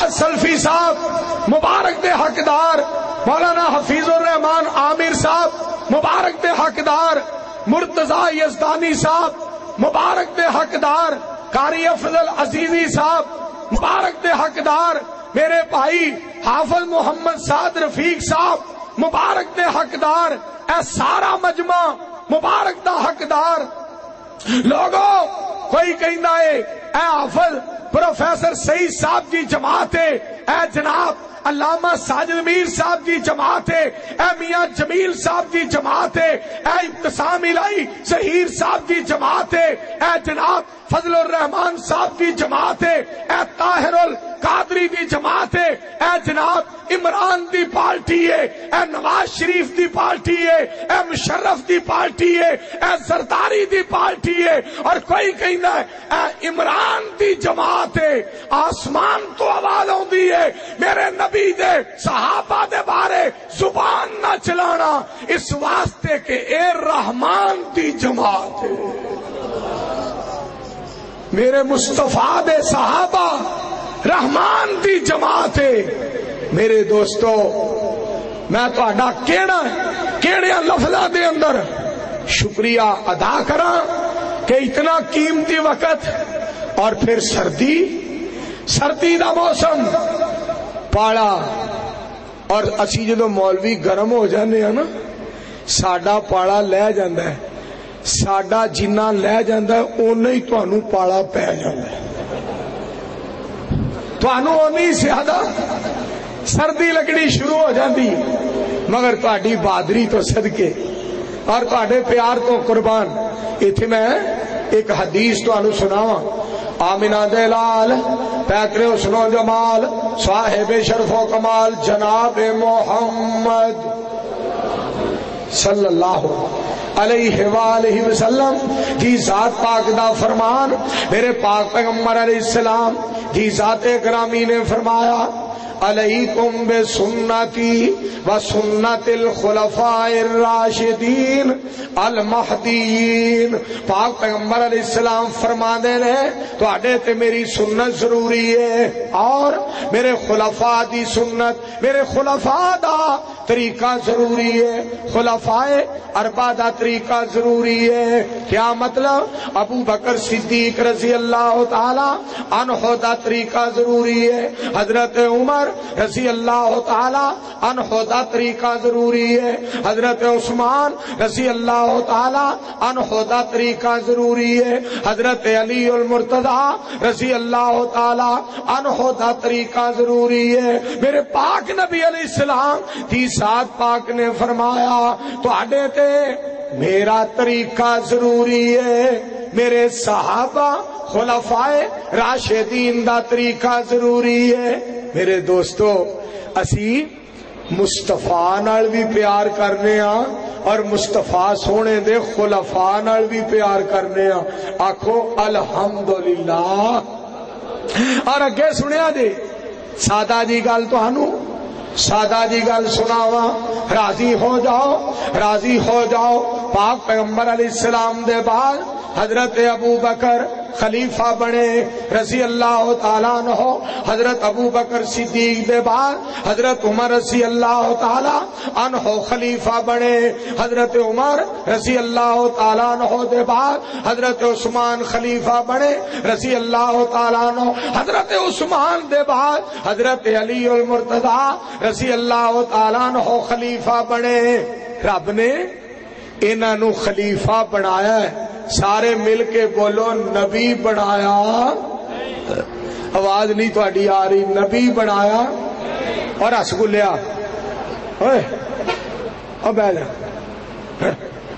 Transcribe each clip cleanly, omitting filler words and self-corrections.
فواد سلفی صاحب مبارک دے حقدار، مولانا حفیظ الرحمان عامر صاحب مبارک دے حقدار، مرتضی یزدانی صاحب مبارک دے حقدار، قاری افضل عزیزی صاحب مبارک دے حقدار، میرے بھائی حافظ محمد سعد رفیق صاحب مبارک دے حقدار، اے سارا مجمع مبارک دا حقدار۔ لوگو کوئی کہندا ہے اے حافظ پروفیسر سعید صاحب دی جماعت ہے، اے جناب علامہ ساجد میر صاحب دی جماعت ہے، اے میاں جمیل صاحب دی جماعت ہے، اے ابتسام الہی ظہیر صاحب دی جماعت ہے، اے جناب فضل الرحمان صاحب دی جماعت ہے، اے طاہر القادری دی جماعت ہے، اے جناب عمران دی پارٹی ہے، اے نواز شریف دی پارٹی ہے، اے مشرف دی پارٹی ہے، اے زرداری دی پارٹی ہے، اور کوئی کہندا ہے اے عمران دی جماعت ہے۔ آسمان تو آواز آندی ہے میرے نبی دے صحابہ دے بارے زبان نہ چلانا، اس واسطے کہ اے رحمان دی جماعت ہے، میرے مصطفیٰ دے صحابہ رحمان دی جماعت ہے۔ میرے دوستو میں تہاڈا کیڑے لفظاں دے اندر شکریہ ادا کراں کہ اتنا قیمتی وقت، اور پھر سردی دا موسم پاڑا، اور اسی جدو مولوی گرم ہو جانے ہیں نا ساڈا پاڑا لے جاندہ ہے، ساڈا جنہ لے جاندہ ہے اونا ہی تانوں پاڑا پہ جاندہ ہے، تانوں اونی زیادہ سردی لگنی شروع ہو جاندی، مگر تہاڈی بہادری تو صدقے اور تہاڈے پیار تو قربان۔ ایتھے میں ایک حدیث تانوں سناواں، آمنہ دے لال پیکرے حسن و جمال صاحب شرف و کمال جناب محمد صلی اللہ علیہ وآلہ وسلم دی ذات پاک دا فرمان، میرے پاک پیغمبر علیہ السلام دی ذات گرامی نے فرمایا، علیکم بسنتی و سنت الخلفاء الراشدین المہدیین۔ پاک پیغمبر علیہ السلام فرما دے رہے تواڈے تے میری سنت ضروری ہے، اور میرے خلفاء دی سنت، میرے خلفاء دا طریقہ ضروری ہے، خلفاء اربعہ دا طریقہ ضروری ہے۔ کیا مطلب؟ ابو بکر صدیق رضی اللہ تعالی عنہ دا طریقہ ضروری ہے، حضرت عمر رضی اللہ تعالی عنہ دا طریقہ ضروری ہے، حضرت عثمان رضی اللہ تعالی عنہ دا طریقہ ضروری ہے، حضرت علی المرتضی رضی اللہ تعالی عنہ دا طریقہ ضروری ہے۔ میرے پاک نبی علیہ السلام کی ذات پاک نے فرمایا تواڈے تے میرا طریقہ ضروری ہے، میرے صحابہ خلفاء راشدین دا طریقہ ضروری ہے۔ میرے دوستو اسی مصطفیٰ نال بھی پیار کرنے ہاں، اور مصطفیٰ سونے دے خلفاء نال بھی پیار کرنے ہاں، آکھو الحمدللہ۔ اور اگے سنیا جی سادہ جی گل تانوں، سادہ جی گل سناواں، راضی ہو جاؤ۔ پاک پیغمبر علیہ السلام دے بعد حضرت ابو بکر خلیفہ بنے رضی اللہ تعالیٰ عنہ، حضرت ابو بکر صدیق دے بعد حضرت عمر رضی اللہ تعالیٰ عنہ خلیفہ بنے، حضرت عمر رضی اللہ تعالیٰ عنہ دے بعد حضرت عثمان خلیفہ بنے رضی اللہ تعالیٰ عنہ، حضرت عثمان دے بعد حضرت علی المرتضی رضی اللہ تعالیٰ عنہ خلیفہ بنے۔ رب نے انہاں نو خلیفہ بنایا ہے، سارے مل کے بولو نبی بنایا۔ آواز نہیں تہاڈی آ رہی، نبی بنایا۔ اور ہس گلیا اوئے او بیٹھ جا،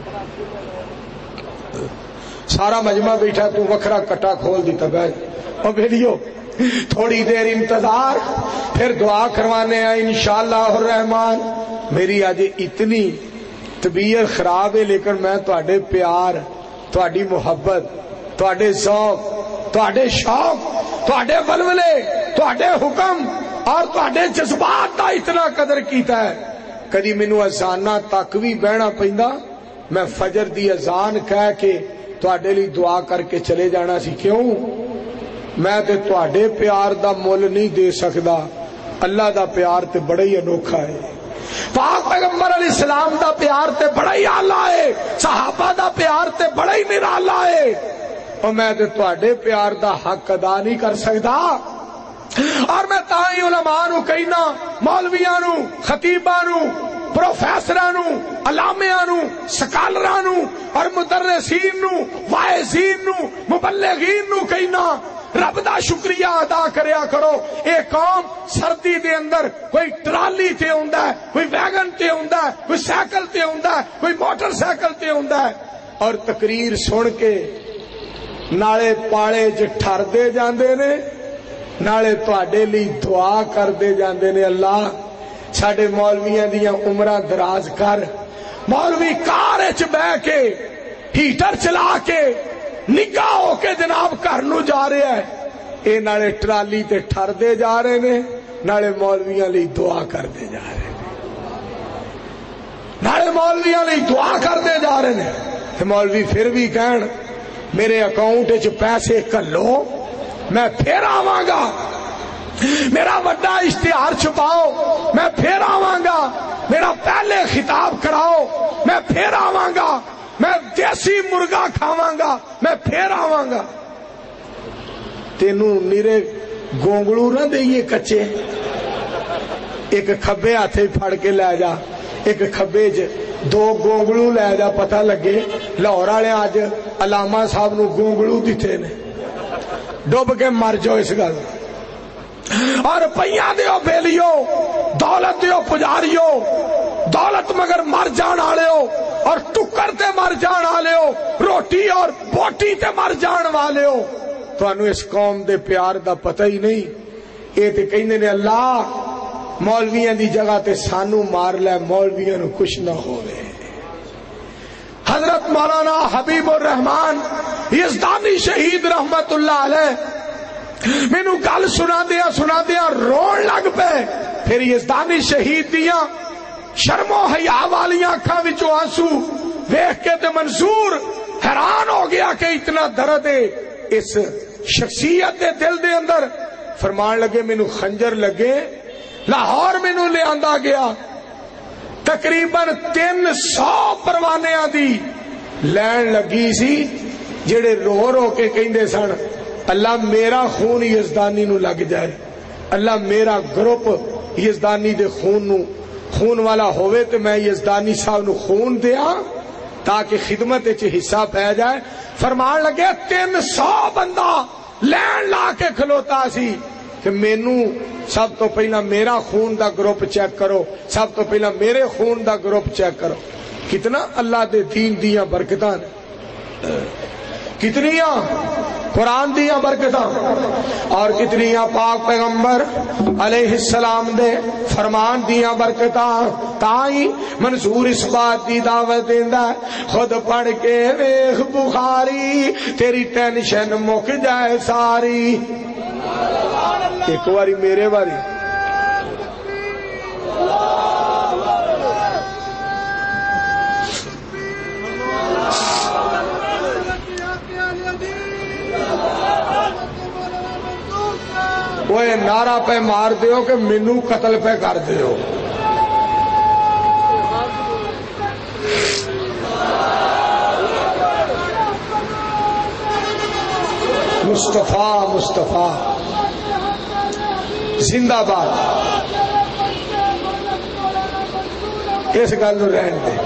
سارا مجمع بیٹھا تو وکھرا کٹا کھول دیتا، بیٹھ او بیٹھیو تھوڑی دیر انتظار، پھر دعا کروانے ہیں انشاءاللہ الرحمن۔ میری آج اتنی طبیعت خراب ہے، لیکن میں تواڈے پیار، تواڈی محبت، تواڈے ذوق، تواڈے شوق، تواڈے ولولے، تواڈے حکم اور تواڈے جذبات دا اتنا قدر کیتا ہے، کدی مینوں اذاناں تک بھی بہنا پیندا، میں فجر دی اذان کہہ کے تواڈے لئی دعا کر کے چلے جانا سی۔ کیوں؟ میں تے تواڈے پیار دا مول نہیں دے سکدا، اللہ دا پیار تے بڑا ہی انوکھا ہے، پاک پیغمبر علیہ السلام دا پیار تے بڑا ہی اعلیٰ ہے، صحابہ دا پیار تے بڑا ہی نرالا ہے، اور میں تے تواڈے پیار دا حق ادا نہیں کر سکدا۔ اور میں تاں علماء نو کہنا، مولویاں نو، خطیباں نو، پروفیسراں نو، علامیاں نو، سکالراں نو اور مدرسین نو، واعظین نو، مبلغین نو کہنا، رب دا شکریہ ادا کریا کرو۔ اے قوم سردی دے اندر کوئی ٹرالی تے ہوندا ہے، کوئی ویگن تے ہوندا ہے، کوئی سائیکل تے ہوندا ہے، کوئی موٹر سائیکل تے ہوندا ہے، اور تقریر سن کے نالے پاڑے چ ٹھردے جاندے نے، نالے تواڈے لئی دعا کردے جاندے نے، اللہ ساڈے مولویاں دیاں عمراں دراز کر۔ مولوی کار وچ بیٹھ کے ہیٹر چلا کے نگاہ ہو کے جناب گھر نو جا رہا ہے، اے نالے ٹرالی تے ٹھردے جا رہے نے، نالے مولویاں لئی دعا کردے جا رہے نے، نالے مولویاں لئی دعا کردے جا رہے نے۔ تے مولوی پھر بھی کہن میرے اکاؤنٹ وچ پیسے کھلو، میں پھر آواں گا، میرا بڑا اشتہار چھپاؤ، میں پھر آواں گا، میرا پہلے خطاب کراؤ، میں پھر آواں گا، میں دیسی مرغا کھاواں گا، میں پھر آواں گا۔ تینوں نیرے گونگلو نہ دئیے کچے، ایک کھبے ہاتھ پھڑ کے لے جا، ایک کھبے دو گونگلو لے جا، پتہ لگے لاہور والے اج علامہ صاحب نو گونگلو دتے نے، ڈب کے مر جاؤ اس گل۔ اور پئیاں دیو بیلیو، دولت دیو پجاریو، دولت مگر مر جان والے ہو، اور ٹکر تے مر جان والے ہو، روٹی اور بوٹی تے مر جان والے ہو، تانوں اس قوم دے پیار دا پتہ ہی نہیں۔ اے تے کہندے نے اللہ مولویاں دی جگہ تے سانو مار لے، مولویاں نو کچھ نہ ہوے۔ حضرت مولانا حبیب الرحمان یزدانی شہید رحمت اللہ علیہ مینو گل سنا دیا رون لگ پے۔ پھر یزدانی شہید دیاں شرم و حیا والیاں اکھاں وچوں آنسو ویکھ کے تے منصور حیران ہو گیا کہ اتنا درد ہے اس شخصیت دے دل دے اندر۔ فرمان لگے مینو خنجر لگے، لاہور مینو لے آندا گیا، تقریباً 300 پروانیاں دی لین لگی سی، جڑے رو رو کے کہندے سن اللہ میرا خون یزدانی نو لگ جائے، اللہ میرا گروپ یزدانی دے خون والا ہوئے تو میں یزدانی صاحب نو خون دیاں تاکہ خدمت وچ حصہ پہ جائے۔ فرمان لگے 300 بندہ لین لا کے کھلوتا سی کہ مینو سب تو پہلا میرا خون دا گروپ چیک کرو، سب تو پہلا میرے خون دا گروپ چیک کرو۔ کتنا اللہ دے دین دیاں برکتاں، کتنیاں قرآن دیاں برکتاں، اور کتنیاں پاک پیغمبر علیہ السلام دے فرمان دیاں برکتاں۔ تائیں منصور اس بات دی دعوت دیندا ہے خود پڑھ کے ویکھ بخاری تیری ٹینشن مک جائے ساری۔ ایک واری میرے واری وہ نعرہ پہ مار دیو کہ مینو قتل پہ کر دیو۔ مصطفیٰ مصطفیٰ زندہ باد۔ اس گل نو رہن دے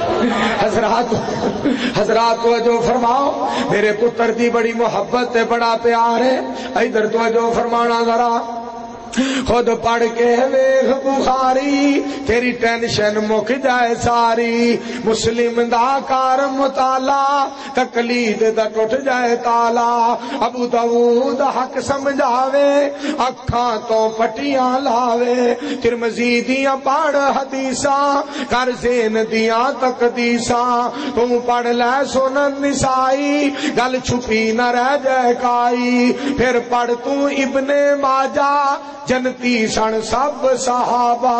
حضرات توجہ فرماؤ، میرے پتر دی بڑی محبت تے بڑا پیار ہے، ادھر توجہ فرمانا ذرا۔ خود پڑھ کے ویکھ بخاری تیری ٹینشن مک جائے ساری، مسلم دا کار مطالعہ تقلید دا ٹوٹ جائے تالا، ابو داؤد حق سمجھاوے اکھاں تو پٹیاں لاوے، ترمذی دیاں پڑھ حدیثاں کر زین دیاں تقدیساں، تو پڑھ لے سنن نسائی گل چھپی نہ رہ جائے کائی، پھر پڑھ تو ابن ماجہ جنتی سن سب صحابہ،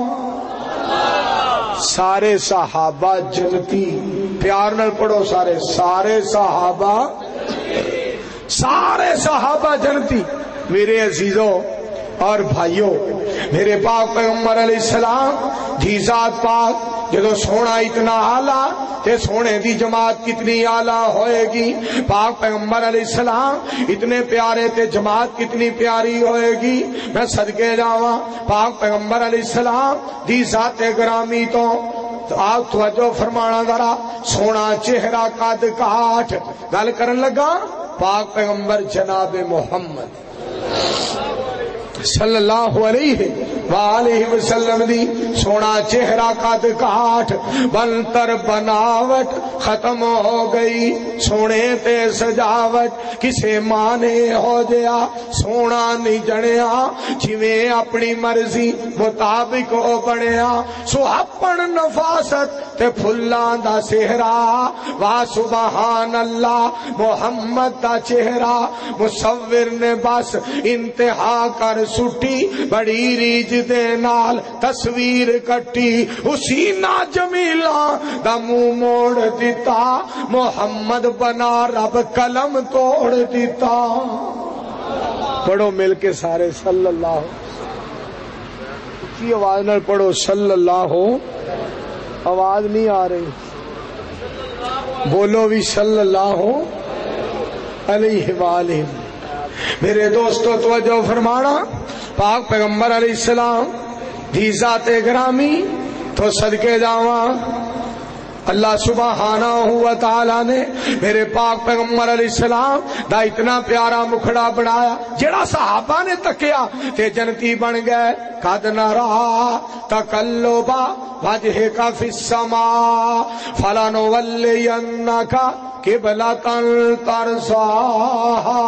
سارے صحابہ جنتی، پیار نال پڑھو سارے صحابہ سارے صحابہ جنتی۔ میرے عزیزوں اور بھائیوں، میرے پاک پیغمبر علیہ السلام دی ذات پاک جدو سونا اتنا آلہ تے سونے دی جماعت کتنی آلہ ہوئے گی، پاک پیغمبر علیہ السلام اتنے پیارے تے جماعت کتنی پیاری ہوئے گی۔ میں صدقے جاواں پاک پیغمبر علیہ السلام دی ذات گرامی تو آپ توجہ فرمانا ذرا، سونا چہرہ قد کاٹ، گل کرن لگا پاک پیغمبر جناب محمد صلی اللہ علیہ وآلہ وسلم دی سونا چہرہ قد کاٹ، بنتر بناوٹ ختم ہو گئی، سونے تے سجاوٹ کسے مانے ہو جیا، سونا نہیں جنیا جویں اپنی مرضی مطابق ہو بنیا، سہپن نفاست تے پھلاں دا چہرہ، وا سبحان اللہ محمد دا چہرہ، مصور نے بس انتہا کر سٹی، بڑی ریج دے نال تصویر کٹی، اسی نا جمیلہ دا منہ موڑ دیتا، محمد بنا رب قلم توڑ دیتا۔ پڑھو مل کے سارے صلی اللہ، اچھی آواز نال پڑھو صلی اللہ، آواز نہیں آ رہی، بولو بھی صلی اللہ علیہ وآلہ۔ میرے دوستو توجہ فرمانا، پاک پیغمبر علیہ السلام دی ذات گرامی تو صدقے جاواں اللہ سبحانہ و تعالی نے میرے پاک پیغمبر علیہ السلام دا اتنا پیارا مکھڑا بنایا، جڑا صحابہ نے تکیا تے جنتی بن گئے۔ قد نرا تقلبا وجہک فی السماء فلنولینک قبلۃ ترضاھا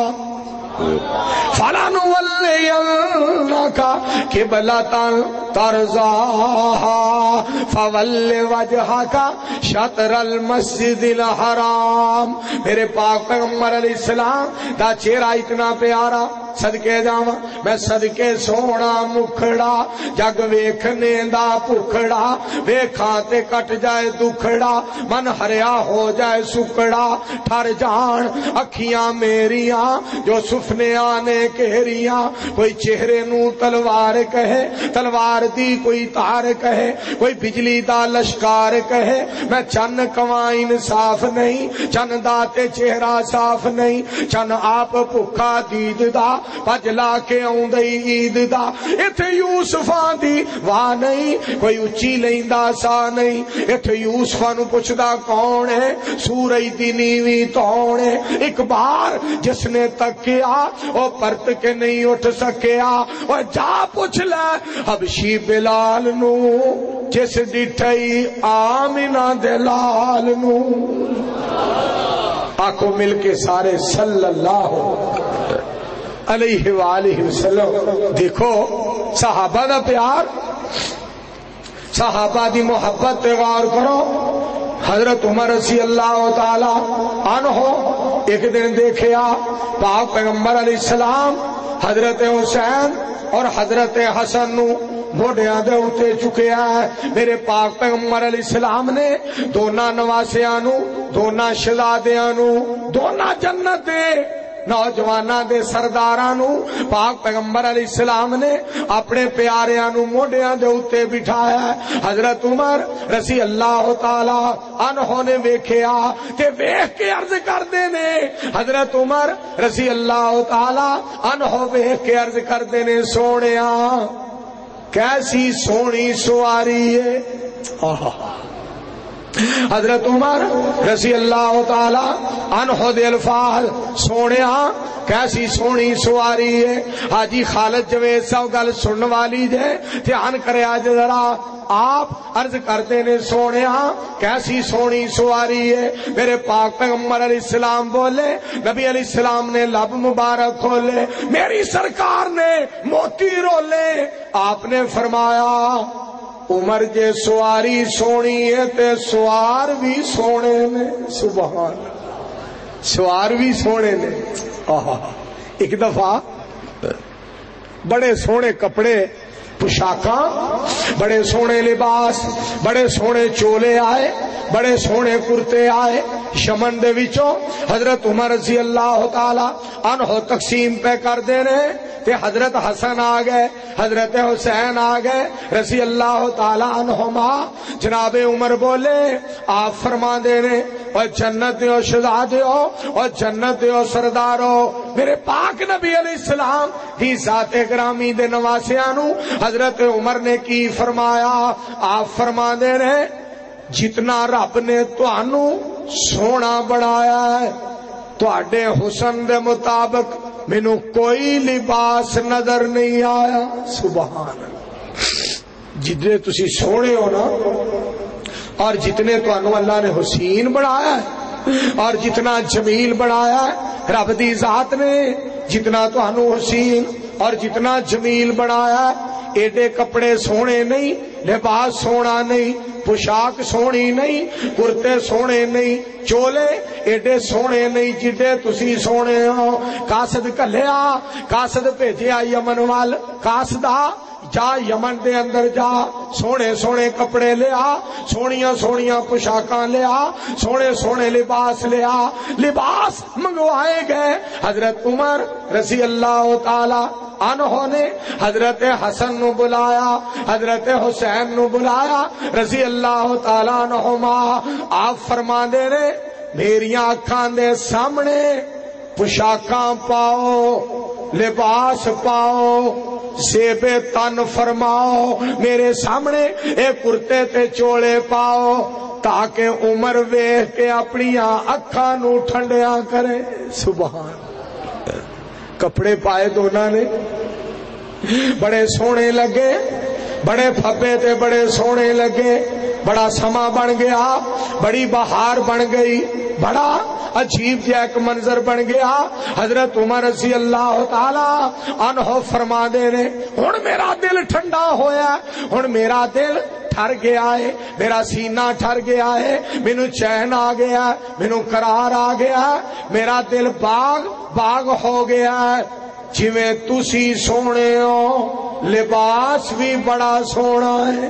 فلنولینک قبلۃ ترضاھا فول وجہک شطر المسجد الحرام۔ میرے پاک پیغمبر علیہ السلام دا چہرہ اتنا پیارا، صدقے جاواں میں صدقے سونا مکھڑا، جگ ویکھنے دا بھکھڑا، ویکھاں تے کٹ جائے دکھڑا، من ہریا ہو جائے سکڑا، ٹھر جان اکھیاں میریاں جو سفنیاں نے کہریاں، کوئی چہرے نو تلوار کہے، تلوار دی کوئی تار کہے، کوئی بجلی دا لشکار کہے، میں چن کواں انصاف نہیں، چن دا تے چہرہ صاف نہیں، چن آپ بھکھا دید دا پج لا کے آؤندئی عید دا، ایتھے یوسفاں دی واہ نہیں، کوئی اچھی لیندا سا نہیں، ایتھے یوسفاں نو پچھدا کون ہے، سورج دی نیویں توڑ ہے، ایک بار جس نے تکیا او پرت کے نہیں اٹھ سکیا، اور جا پوچھ لے حبشی بلال نو جس ڈٹھئی آمنہ دے لال نو۔ آنکھوں مل کے سارے صلی اللہ علیہ وآلہ وسلم۔ دیکھو صحابہ دا پیار، صحابہ دی محبت پہ غور کرو۔ حضرت عمر رضی اللہ تعالی عنہ ایک دن دیکھیا پاک پیغمبر علیہ السلام حضرت حسین اور حضرت حسن نو موڈیاں دے اتے چکیا ہے۔ میرے پاک پیغمبر علیہ السلام نے دونوں نواسیاں نو، دونوں شہزادیاں نو، دونوں جنت دے نوجواناں دے سرداراں نو پاک پیغمبر علیہ السلام نے اپنے پیاریاں نو موڈیاں دے اتے بٹھایا ہے۔ حضرت عمر رضی اللہ تعالی عنہ نے ویکھیا تے ویکھ کے عرض کردے نے، حضرت عمر رضی اللہ تعالی عنہ ویکھ کے عرض کردے نے، سونیا کیسی سونی سواری ہے۔ حضرت عمر رضی اللہ تعالی عنہ دے الفاظ، سونیا کیسی سونی سواری ہے۔ حاجی خالد جوید صاحب گل سنن والی جے، دھیان کرے آج ذرا، آپ عرض کرتے نے سونیا کیسی سونی سواری ہے۔ میرے پاک پیغمبر علیہ السلام بولے، نبی علیہ السلام نے لب مبارک کھولے، میری سرکار نے موتی رولے، آپ نے فرمایا عمر جے سواری سونی ہے تے سوار بھی سونے نے۔ سبحان، سوار بھی سونے نے۔ ایک دفعہ بڑے سونے کپڑے پوشاکاں، بڑے سونے لباس، بڑے سونے چولے آئے، بڑے سونے کرتے آئے، یمن دے وچوں حضرت عمر رضی اللہ تعالی عنہ تقسیم پہ کر دے نے تے حضرت حسن آ گئے, حضرت حسین آ گئے رضی اللہ تعالی عنہما. جناب عمر بولے, آپ فرما دے نے اور جنت دیو شہزادیو اور جنت دیو سردارو, میرے پاک نبی علیہ السلام دی ذات گرامی دے نواسیاں نو حضرت عمر نے کی فرمایا؟ آپ فرما دے نے جتنا رب نے تانوں سونا بنایا ہے تواڈے حسن دے مطابق مینوں کوئی لباس نظر نہیں آیا. سبحان اللہ. جتنے تسی سونے ہو نا اور جتنے تانوں اللہ نے حسین بنایا ہے اور جتنا جمیل بنایا ہے رب دی ذات نے, جتنا تانوں حسین اور جتنا جمیل بنایا ہے, ایڈے کپڑے سونے نہیں, لباس سونا نہیں, پوشاک سونی نہیں, کرتے سونے نہیں, چولے ایڈے سونے نہیں جڈے تسی سونے ہو. قاصد کلیا, قاصد بھیجیا یمن وال, قاصدہ جا یمن دے اندر جا, سونے سونے کپڑے لیا, سونیاں سونیاں پوشاکاں لیا, سونے سونے لباس لیا. لباس منگوائے گئے. حضرت عمر رضی اللہ تعالی عنہ نے حضرت حسن نو بلایا, حضرت حسین نو بلایا رضی اللہ تعالی عنہما. آپ فرما دے رہے میریاں اکھاں دے سامنے پوشاکاں پاؤ, لباس پاؤ, زیب تن فرماؤ, میرے سامنے اے کرتے تے چوڑے پاؤ تاکہ عمر ویکھ کے اپنی اکھاں نو ٹھنڈیاں کرے. سبحان. کپڑے پائے دونوں نے, بڑے سونے لگے, بڑے پھبے تے بڑے سونے لگے. بڑا سما بن گیا, بڑی بہار بن گئی, بڑا عجیب جا ایک منظر بن گیا. حضرت عمر رضی اللہ تعالی عنہ فرما دے نے ہن میرا دل ٹھنڈا ہویا, ہن میرا دل ٹھر گیا ہے, میرا سینہ ٹھر گیا ہے, مینوں چین آ گیا ہے, مینوں قرار آ گیا ہے, میرا دل باغ باغ ہو گیا ہے. جویں تسی سونے ہو لباس بھی بڑا سونا ہے.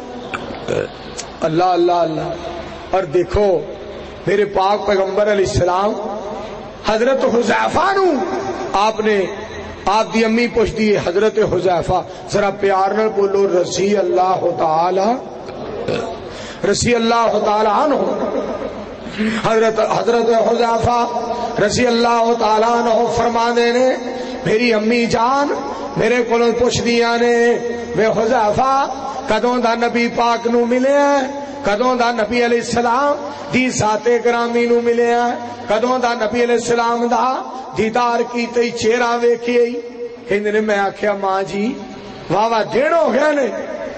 اللہ اللہ اللہ. اور دیکھو میرے پاک پیغمبر علیہ السلام حضرت حذیفہ نو آپ نے, آپ دی امی پوچھ دی حضرت حذیفہ, ذرا پیار نال بولو رضی اللہ تعالی, رضی اللہ تعالی عنہ. حضرت حذیفہ رضی اللہ تعالی عنہ فرما دے نے میری امی جان میرے کولوں پوچھ دیاں نے وے حذیفہ کدوں دا نبی پاک نو ملے ہیں, کدوں دا نبی علیہ السلام دی ذات گرامی نو ملے ہیں, کدوں دا نبی علیہ السلام دا دیدار کیتے چہرہ ویکھے. کہندے نے میں آکھیا ماں جی واہ واہ دن ہو گئے نے,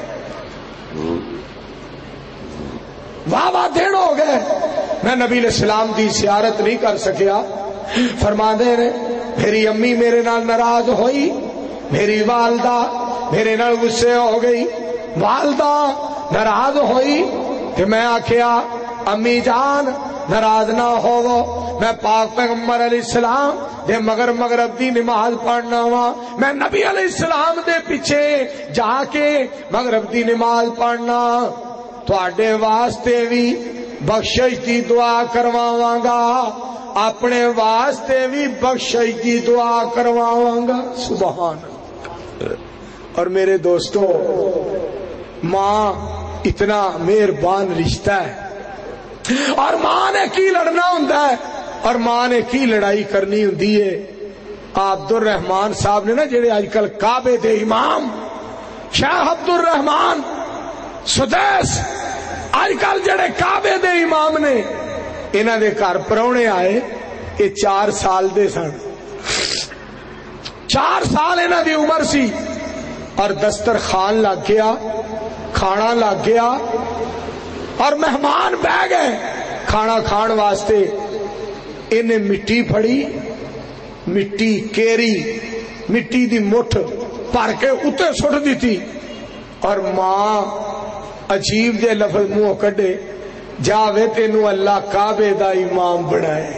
واہ واہ دن ہو گئے, میں نبی علیہ السلام دی زیارت نہیں کر سکیا. فرما دے نے میری امی میرے نال ناراض ہوئی, میری والدہ میرے نال غصے ہو گئی, والدہ ناراض ہوئی کہ میں آکھیا امی جان ناراض نہ ہوو, میں پاک پیغمبر علیہ السلام دے مگر مغرب دی نماز پڑھنا وا, میں نبی علیہ السلام دے پیچھے جا کے مغرب دی نماز پڑھنا, تواڈے واسطے بھی بخشش دی دعا کرواواں گا, اپنے واسطے بھی بخشش دی دعا کرواواں گا. سبحان. اور میرے دوستو ماں اتنا مہربان رشتہ ہے, اور ماں نے کی لڑنا ہوندا ہے اور ماں نے کی لڑائی کرنی ہوندی ہے. عبد الرحمان صاحب نے نا جڑے اج کل کعبے دے امام شیخ عبد الرحمان سدیس اج کل جڑے کعبے دے امام نے, انہاں دے گھر پرونے آئے, یہ 4 سال دے سن, 4 سال انہاں دی عمر سی, اور دسترخوان لگ گیا, کھانا لگ گیا, اور مہمان بہ گئے کھانا کھان واسطے. انہیں مٹی پھڑی, مٹی کیری, مٹی دی مٹھ بھر کے اتنے سٹ دیتی, اور ماں عجیب جے لفظ منہ کڈے جاوے تینو اللہ کعبے دا امام بنائے,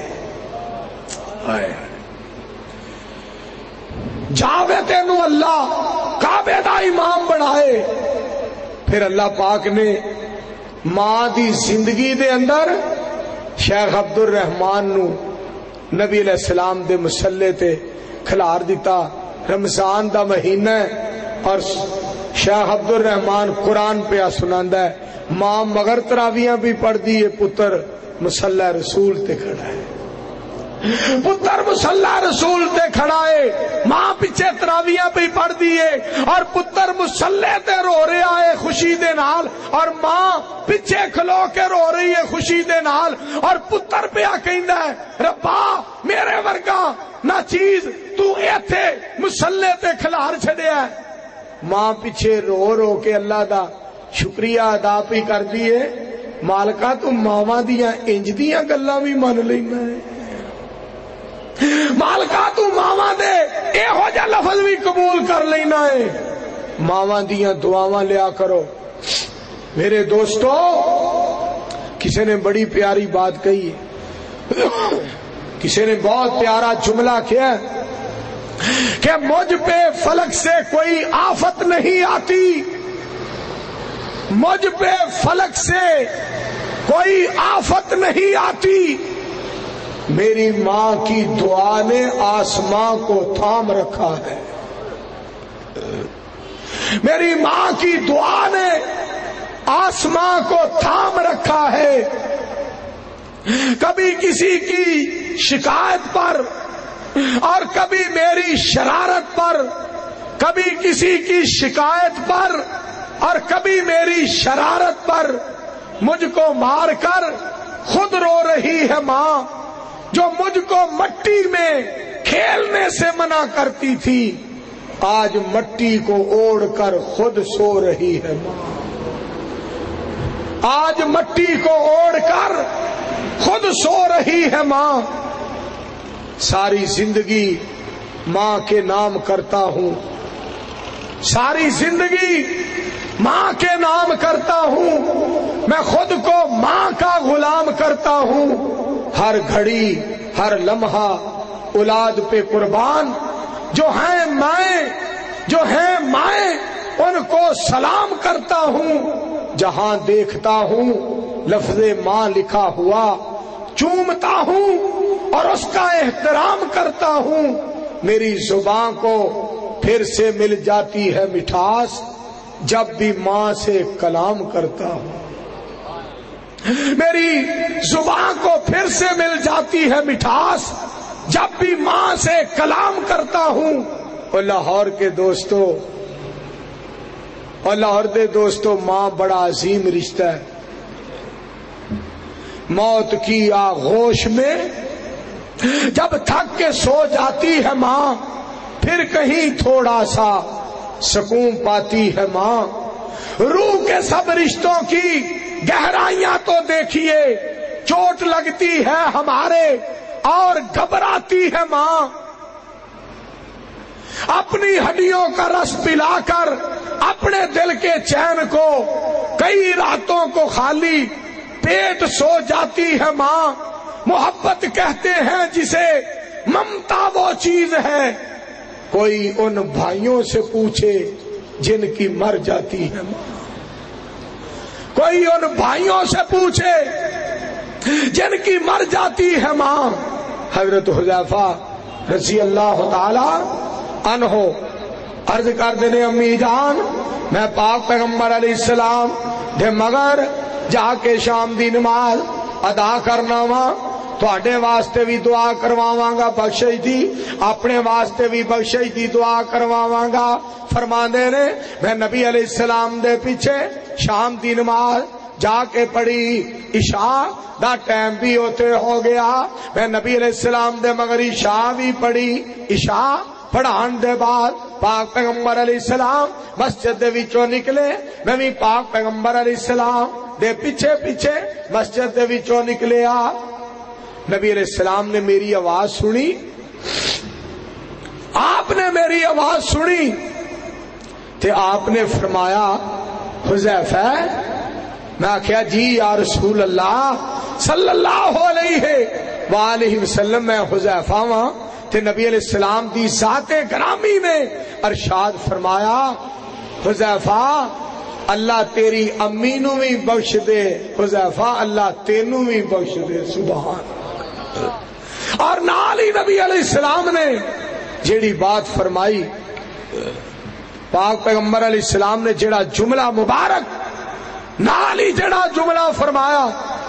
جاوے تینو اللہ کعبے دا امام بنائے. پھر اللہ پاک نے ماں دی زندگی دے اندر شیخ عبد الرحمان نو نبی علیہ السلام دے مسلے تے کھلار دیتا. رمضان دا مہینہ ہے اور شیخ عبد الرحمان قرآن پہ سناندا ہے. ماں مگر تراویاں بھی پڑھ دی ہے، پتر مصلی رسول تے کھڑا ہے. پتر مصلی رسول تے کھڑا ہے، ماں پیچھے تراویاں پہ پڑھ دیے اور پتر مصلی تے رو رہا ہے خوشی دے نال، اور ماں پیچھے کھلو کے رو رہی ہے خوشی دے نال، اور پتر پہ کہندا ہے ربا میرے ورگا نہ چیز تو ایتھے مصلی تے کھلار چھڑیا ہے. ماں پیچھے رو رو کے اللہ دا شکریہ ادا پہ کر دیے. مالکا تو ماواں دیاں انج دیاں گلاں بھی من لینا ہے، مالکا تو ماواں دے ایہو جا لفظ بھی قبول کر لینا ہے. ماواں دیاں دعاواں لیا کرو. میرے دوستو کسی نے بڑی پیاری بات کہی ہے، کسی نے بہت پیارا جملہ کیا کہ مجھ پہ فلک سے کوئی آفت نہیں آتی، مجھ پہ فلک سے کوئی آفت نہیں آتی، میری ماں کی دعا نے آسمان کو تھام رکھا ہے. میری ماں کی دعا نے آسمان کو تھام رکھا ہے. کبھی کسی کی شکایت پر اور کبھی میری شرارت پر، کبھی کسی کی شکایت پر اور کبھی میری شرارت پر مجھ کو مار کر خود رو رہی ہے ماں، جو مجھ کو مٹی میں کھیلنے سے منع کرتی تھی آج مٹی کو اوڑھ کر خود سو رہی ہے ماں. آج مٹی کو اوڑھ کر خود سو رہی ہے ماں. ساری زندگی ماں کے نام کرتا ہوں، ساری زندگی ماں کے نام کرتا ہوں، میں خود کو ماں کا غلام کرتا ہوں. ہر گھڑی ہر لمحہ اولاد پہ قربان، جو ہیں مائیں جو ہیں مائیں ان کو سلام کرتا ہوں. جہاں دیکھتا ہوں لفظ ماں لکھا ہوا چومتا ہوں اور اس کا احترام کرتا ہوں. میری زبان کو پھر سے مل جاتی ہے مٹھاس جب بھی ماں سے کلام کرتا ہوں. میری زبان کو پھر سے مل جاتی ہے مٹھاس جب بھی ماں سے کلام کرتا ہوں. اور لاہور کے دوستو اور لاہور دے دوستو، ماں بڑا عظیم رشتہ ہے. موت کی آغوش میں جب تھک کے سو جاتی ہے ماں، پھر کہیں تھوڑا سا سکون پاتی ہے ماں. روح کے سب رشتوں کی گہرائیاں تو دیکھیے، چوٹ لگتی ہے ہمارے اور گھبراتی ہے ماں. اپنی ہڈیوں کا رس پلا کر اپنے دل کے چین کو کئی راتوں کو خالی پیٹ سو جاتی ہے ماں. محبت کہتے ہیں جسے، ممتا وہ چیز ہے کوئی ان بھائیوں سے پوچھے جن کی مر جاتی ہے ماں. کوئی ان بھائیوں سے پوچھے جن کی مر جاتی ہے ماں. حضرت حذیفہ رضی اللہ تعالی عنہ عرض کر دینے، امی جان میں پاک پیغمبر علیہ السلام دے مگر جا کے شام دی نماز ادا کرنا وا، تواڈے واسطے بھی دعا کرواواں گا بخشش دی، اپنے واسطے بھی بخشش دی دعا کرواواں گا. فرماندے نے میں نبی علیہ السلام دے پیچھے شام دی نماز جا کے پڑھی، عشاء دا ٹائم بھی ہوتے ہو گیا، میں نبی علیہ السلام دے مگر عشاء بھی پڑھی. عشاء پڑھان دے بعد پاک پیغمبر علیہ السلام مسجد دے وچوں نکلے، میں بھی پاک پیغمبر علیہ السلام دے پیچھے پیچھے مسجد دے وچوں نکلیا. نبی علیہ السلام نے میری آواز سنی، آپ نے میری آواز سنی تے آپ نے فرمایا حذیفہ، میں آخیا جی یا رسول اللہ صلی اللہ علیہ وآلہ وسلم، میں حذیفہ ہاں. تے نبی علیہ السلام دی ذات گرامی نے ارشاد فرمایا، حذیفہ اللہ تیری امی نو بھی بخش دے، حذیفہ اللہ تینوں بھی بخش دے، سبحان۔ اور نال ہی نبی علیہ السلام نے جیڑی بات فرمائی، پاک پیغمبر علیہ السلام نے جیڑا جملہ مبارک نال ہی جیڑا جملہ فرمایا،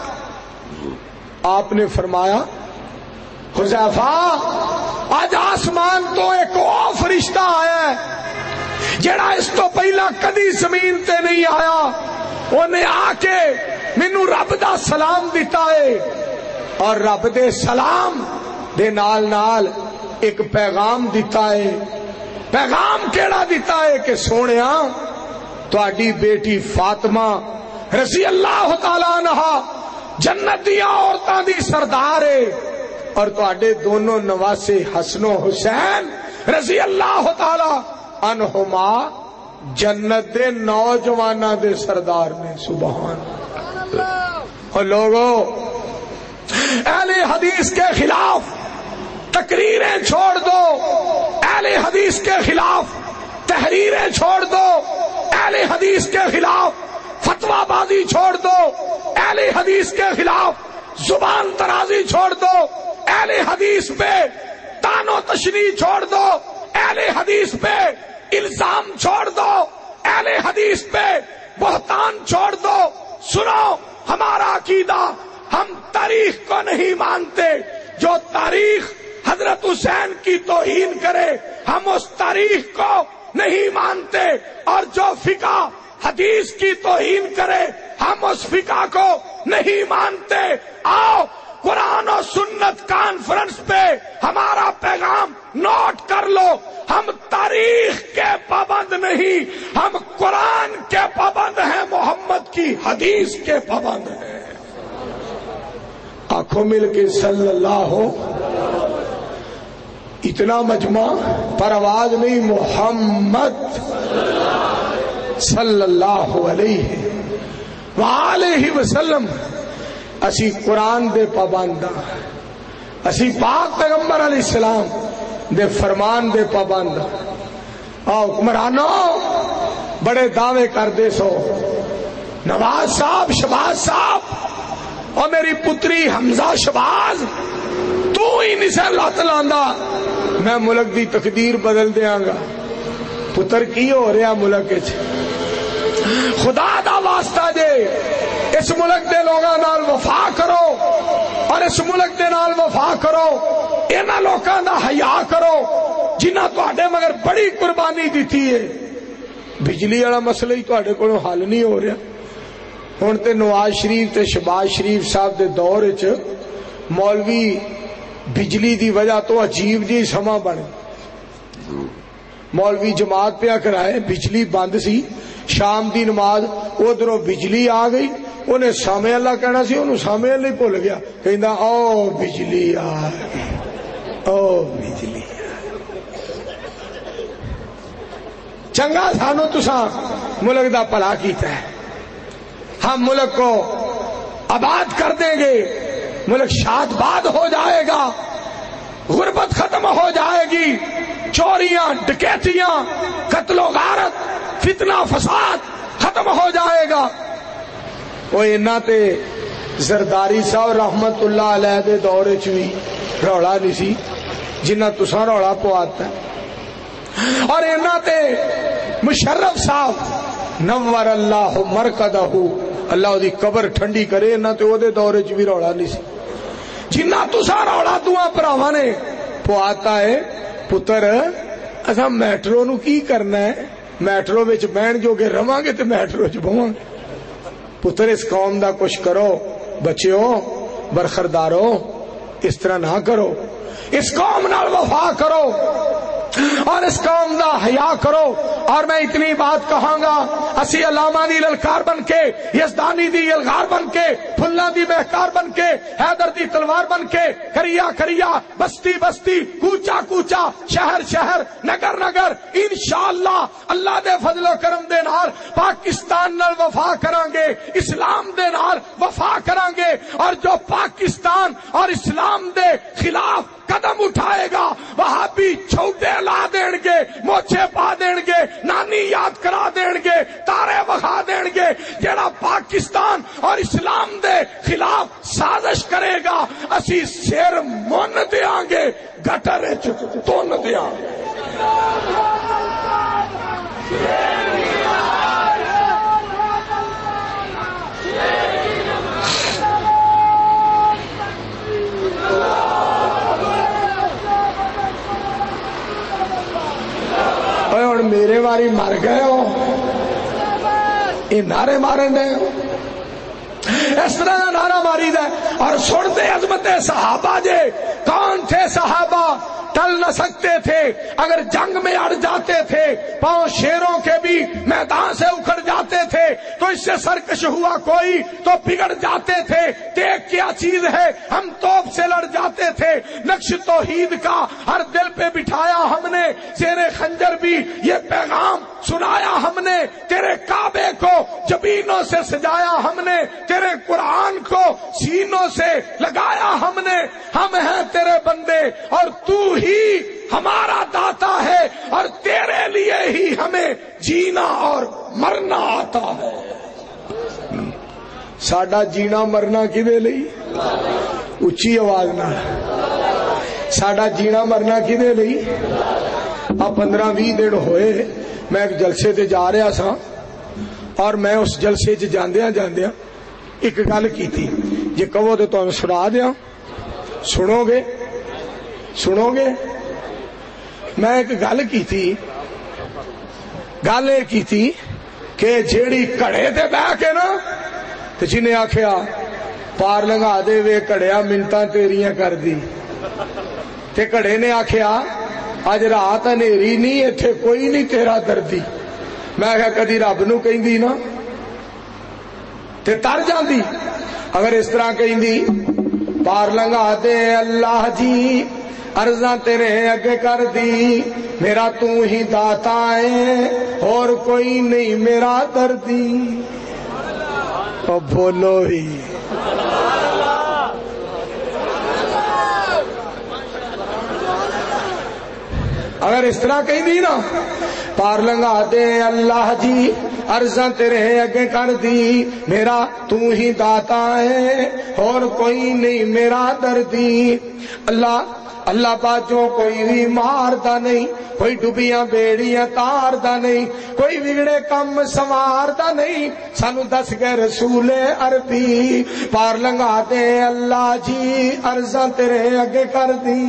آپ نے فرمایا حذیفہ آج آسمان تو ایک اور فرشتہ آیا ہے جیڑا اس تو پہلا کدی زمین تے نہیں آیا، انہیں آ کے مینوں رب دا سلام دیتا ہے، اور رب دے سلام دے نال نال ایک پیغام دیتا ہے۔ پیغام کیڑا دیتا ہے کہ سونیا تہاڈی بیٹی فاطمہ رضی اللہ تعالی عنہا جنت دیا عورتاں دی سردار ہے، اور تہاڈے دونوں نواسے حسن و حسین رضی اللہ تعالی عنہما جنت دے نوجواناں دے سردار نے، سبحان اللہ۔ اور لوگوں اہل حدیث کے خلاف تقریریں چھوڑ دو، اہل حدیث کے خلاف تحریریں چھوڑ دو، اہل حدیث کے خلاف فتویٰ بازی چھوڑ دو، اہل حدیث کے خلاف زبان درازی چھوڑ دو، اہل حدیث پہ تان و تشنیع چھوڑ دو، اہل حدیث پہ الزام چھوڑ دو، اہل حدیث پہ بہتان چھوڑ دو۔ سنو ہمارا عقیدہ، ہم تاریخ کو نہیں مانتے، جو تاریخ حضرت حسین کی توہین کرے ہم اس تاریخ کو نہیں مانتے، اور جو فقہ حدیث کی توہین کرے ہم اس فقہ کو نہیں مانتے۔ آؤ قرآن و سنت کانفرنس پہ ہمارا پیغام نوٹ کر لو، ہم تاریخ کے پابند نہیں، ہم قرآن کے پابند ہیں، محمد کی حدیث کے پابند ہیں۔ آنکھوں مل کے صلی اللہ ہو، اتنا مجمع پر آواز نہیں، محمد صلی اللہ علیہ وآلہ وسلم۔ اسی قرآن دے پابند ہاں، اسی پاک پیغمبر علیہ السلام دے فرمان دے پابند ہاں۔ آؤ حکمرانوں بڑے دعوے کر دے سو، نواز صاحب، شہباز صاحب اور میری پتری حمزہ شہباز، تو ہی نسے لت لاندا میں ملک دی تقدیر بدل دیاں گا۔ پتر کی ہو رہا ملک وچ؟ خدا دا واسطہ جے اس ملک دے لوگاں نال وفا کرو، اور اس ملک دے نال وفا کرو، انہاں لوکاں دا حیا کرو جنہاں تہاڈے مگر بڑی قربانی دتی ہے۔ بجلی والا مسئلہ ہی تہاڈے کولوں حل نہیں ہو رہا۔ ہن تے نواز شریف تے شہباز شریف صاحب دے دور وچ مولوی بجلی دی وجہ تو عجیب جی سما بنے، مولوی جماعت پہ کرائے، بجلی بند سی، شام دی نماز ادھروں بجلی آ گئی، انہیں سامع اللہ کہنا سی، انہوں سامع اللہ ہی بھول گیا، کہندا او بجلی آ گئی، او بجلی آ گئی۔ چنگا سانو تساں ملک دا بھلا کیتا ہے، ہم ملک کو آباد کر دیں گے، ملک شاد باد ہو جائے گا، غربت ختم ہو جائے گی، چوریاں ڈکیتیاں قتل و غارت فتنہ فساد ختم ہو جائے گا۔ وہ انہاں تے زرداری صاحب رحمت اللہ علیہ دے دور وچ وی رولا نہیں سی جنہ تساں رولا پواتا ہے، اور انہاں تے مشرف صاحب نور اللہ مرقدہ، اللہ دی قبر ٹھنڈی کرے، انہاں تے او دے دور وچ وی رولا نہیں سی جنہ تساں رولا دوواں بھراواں نے پواتا ہے۔ پتر اساں میٹرو نو کی کرنا ہے؟ میٹرو وچ بہن جو گے رواں گے تے میٹرو وچ بہواں گے۔ پتر اس قوم دا کچھ کرو، بچیو برخردارو، اس طرح نہ کرو، اس قوم نال وفا کرو اور اس قوم دا حیا کرو۔ اور میں اتنی بات کہاں گا، اسی علامہ دی للکار بن کے، یزدانی دی یلغار بن کے، پھلاں دی مہکار بن کے، حیدر دی تلوار بن کے، کریا کریا، بستی بستی، کوچا کوچا، شہر شہر، نگر نگر، انشاءاللہ اللہ دے فضل و کرم دے نال پاکستان نال وفا کران گے، اسلام دے نال وفا کران گے، اور جو پاکستان اور اسلام دے خلاف قدم اٹھائے گا وہاں بھی چھوٹے لا دیں گے، موچے پا دیں گے، نانی یاد کرا دیں گے، تارے بخا دیں جڑا پاکستان اور اسلام دے خلاف سازش کرے گا اسی سر من دیاں گے گٹر وچ تن دیاں گے. اور میرے واری مر گئے ہو یہ نعرے مارن دے اس طرح نعرہ ماری دے. اور سنتے عظمت صحابہ جے کون تھے صحابہ؟ ٹل نہ سکتے تھے، اگر جنگ میں اڑ جاتے تھے پاؤں شیروں کے بھی میدان سے اکھڑ جاتے تھے تو اس سے سرکش ہوا کوئی تو بگڑ جاتے تھے. دیکھ کیا چیز ہے، ہم توپ سے لڑ جاتے تھے، نقش توحید کا ہر دل پہ بٹھایا ہم نے، زیر خنجر بھی یہ پیغام سنایا ہم نے، تیرے کعبے کو جبینوں سے سجایا ہم نے، تیرے قرآن کو سینوں سے لگایا ہم نے. ہم ہیں تیرے بندے اور تو ہی ہمارا داتا ہے اور تیرے لیے ہی ہمیں جینا اور مرنا آتا ہے. ساڈا جینا مرنا کدے لئی؟ اچھی آواز نہ ساڈا جینا مرنا کدے لئی؟ 15-20 دن ہوئے میں ایک جلسے تے جا رہا سا اور میں اس جلسے چ جاندیاں جاندیاں ایک گل کیتی، جے کہو تے تانوں سنا دیاں. سنو گے؟ سنو گے؟ میں ایک گل کیتی، گل یہ کیتی کہ جیڑی کڑے تے بہ کے نا تے جنہیں آکھیا پار لنگا دے وے کڑیا منتاں تیریاں کر دی، تے کڑے نے آکھیا اج رات ہنیری نہیں ایتھے کوئی نہیں تیرا دردی. میں کہا کدی رب نو کہندی نا تے تر جاندی. اگر اس طرح کہندی پار لنگا دے اللہ جی عرضاں تیرے اگے کر دی، میرا تو ہی داتا ہے اور کوئی نہیں میرا دردی. او بولو ہی اگر اس طرح کہیں دی نا پار لنگا دے اللہ جی عرضاں تیرے اگے کر دی، میرا تو ہی داتا ہے اور کوئی نہیں میرا دردی. اللہ باجوں کوئی بھی ماردا نہیں، کوئی ڈبیاں بیڑیاں تاردا نہیں، کوئی بگڑے کم سواردا نہیں. سانو دس گئے رسول عربی پار لنگا دے اللہ جی عرضاں تیرے اگے کر دی،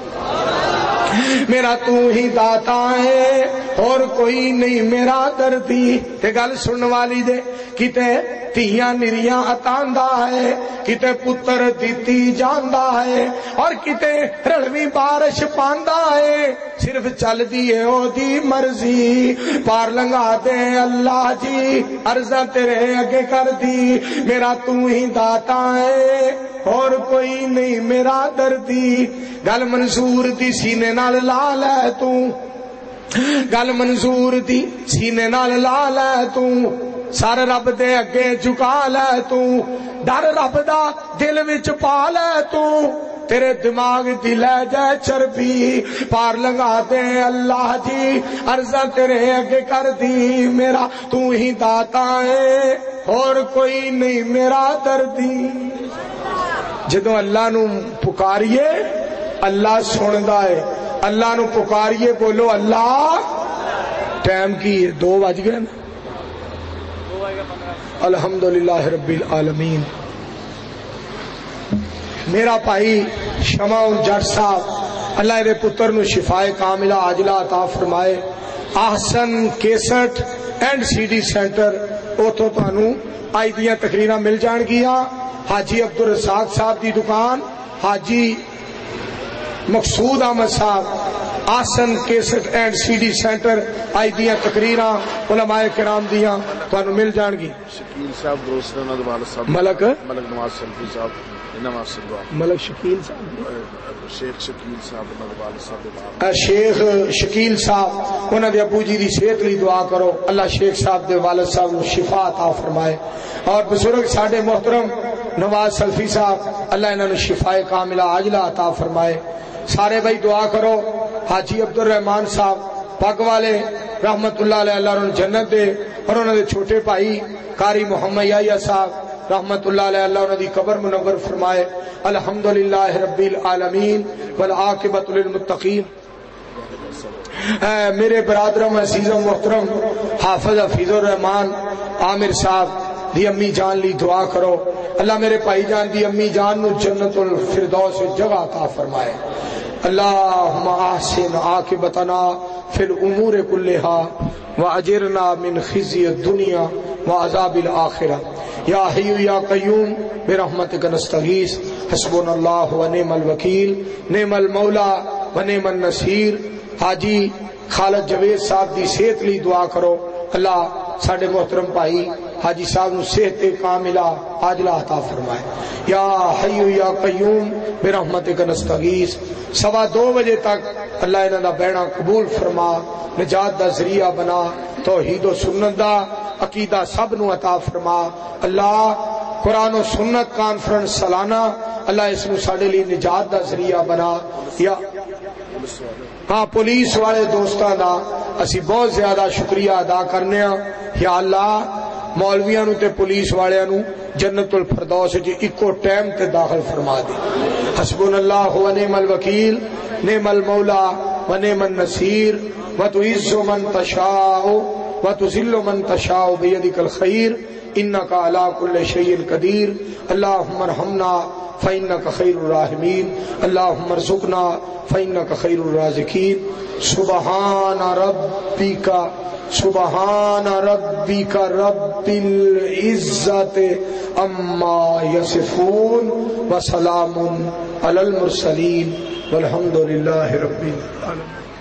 میرا تو ہی داتا ہے اور کوئی نہیں میرا دردی. تے گل سنن والی دے کتے تیاں نریاں عطاندا ہے، کتے پتر دتی جاندا ہے اور کتے رلوی بارش پاندا ہے، صرف چل دی ہے او دی مرضی. پار لنگا دے اللہ جی عرضاں تیرے اگے کر دی، میرا تو ہی داتا ہے اور کوئی نہیں میرا دردی. گل منظور دی سینے نال لا لے تو، گل منظور دی سینے نال لا لے تو، سر رب دے اگے جھکا لے تو، ڈر رب دا دل وچ پا لے تو، تیرے دماغ دی لے جائے چربی. پار لنگا دے اللہ جی عرضاں تیرے اگے کر دی، میرا تو ہی داتا ہے اور کوئی نہیں میرا دردی. جدوں اللہ نو پکاریے اللہ سندا ہے، اللہ نو پکاریے بولو اللہ. ٹائم کی 2 بج گئے نا. الحمدللہ رب العالمین. میرا بھائی شمع جٹ صاحب اللہ دے پتر نو شفائے کاملہ عاجلہ عطا فرمائے. Ahsan cassette and C D centre اوتھوں تانوں آئی دیاں تقریراں مل جان گیاں. حاجی عبدالرزاق صاحب دی دکان، حاجی مقصود Ahmed sahib Ahsan cassette and C D centre آئی دیاں تقریراں علماء کرام دیاں تانوں مل جان گی. شکیل صاحب دوست صاحب ملک نواز سلفی صاحب ملک شکیل صاحب شیخ شکیل صاحب شیخ شکیل صاحب انہاں دے ابو جی دی صحت لئی دعا کرو. اللہ شیخ صاحب دے والد صاحب نو شفا عطا فرمائے. اور بزرگ ساڈے محترم نواز سلفی صاحب اللہ انہاں نو شفاء کاملہ عاجلہ عطا فرمائے. سارے بھائی دعا کرو. حاجی عبد الرحمان صاحب پگ والے رحمت اللہ علیہ اللہ انہوں نے جنت دے، اور انہوں نے چھوٹے بھائی قاری محمد یحییٰ صاحب رحمت اللہ علیہ، اللہ انہاں دی قبر منور فرمائے۔ الحمدللہ رب العالمین والعاقبۃ للمتقین۔ میرے برادرم عزیزم محترم حافظ حفیظ الرحمان عامر صاحب دی امی جان لی دعا کرو، اللہ میرے بھائی جان دی امی جان نو جنت الفردوس جگہ عطا فرمائے۔ اللہم احسن عاقبتنا فی الامور کلہا واجرنا من خزی الدنیا وعذاب الآخرہ، یا حی یا قیوم برحمتک نستغیث، حسبنا اللہ ونعم الوکیل، نعم المولا ونعم النصیر۔ حاجی خالد جوید صاحب دی صحت لی دعا کرو، اللہ ساڈے محترم بھائی حاجی صاحب نو صحت کاملہ عاجلہ عطا فرمائے۔ یا حی یا قیوم برحمتک نستغیث۔ 2:15 بجے تک اللہ انہاں دا بیڑا قبول فرما، نجات دا ذریعہ بنا، توحید و سنت دا عقیدہ سب نو عطا فرما۔ اللہ قرآن و سنت کانفرنس سالانہ اللہ اس نو ساڈے لیے نجات دا ذریعہ بنا۔ یا ہاں پولیس والے دوستاں دا اسی بہت زیادہ شکریہ ادا کرنے ہاں، یا اللہ مولویاں نو تے پولیس والےاں نو جنت الفردوس وچ اکو ٹائم تے داخل فرما دے۔ حسبنا اللہ ونعم الوکیل، نعم المولا ونعم النصیر، وتعز من تشاء وتذل من تشاء بیدک الخیر، انک علی کل شیء قدیر۔ اللہم ارحمنا فإنک خیر الراحمین، اللہم ارزقنا فإنک خیر الرازقین۔ سبحان ربک رب العزت عما یصفون وسلام علی المرسلین والحمد للہ رب العالمین۔